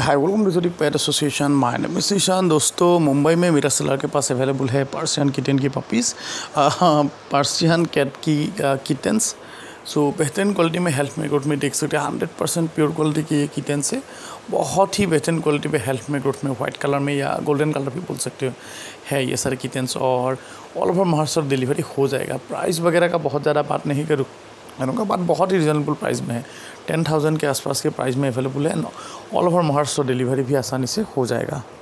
Hi welcome to pet association. My name is Ishaan. दोस्तों, मुंबई में मेरा सेलर के पास अवेलेबल है पर्सियन किटन की पपीज़, पर्सियन कैट की किटन्स। सो बेहतरीन क्वालिटी में, हेल्थ में ग्रोथ में देख सकते हैं 100% प्योर क्वालिटी की ये किटन्स है। बहुत ही बेहतरीन क्वालिटी में, हेल्थ में ग्रोथ में, वाइट कलर में या गोल्डन कलर भी बोल सकते हो है ये सारे किटन्स। और ऑल ओवर महाराष्ट्र डिलीवरी हो जाएगा। प्राइस वगैरह का बहुत ज़्यादा बात नहीं करूँगा, बात बहुत ही रिजनेबल प्राइस में है। 10,000 के आसपास के प्राइस में अवेलेबल है। ऑल ओवर महाराष्ट्र डिलीवरी भी आसानी से हो जाएगा।